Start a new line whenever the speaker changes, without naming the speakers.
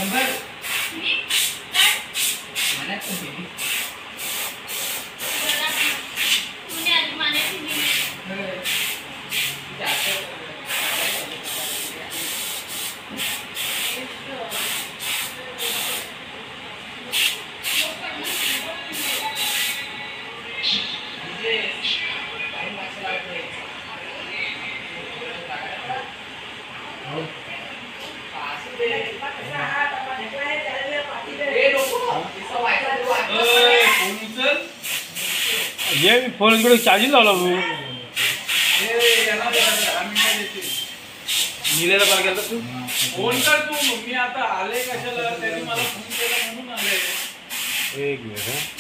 ये फोन इकडे चार्जिंग लावला भाऊ निलेला कॉल केला तू फोन कर तू मी आता आले कशाला त्यांनी मला फोन केला म्हणून आले एक मिनिट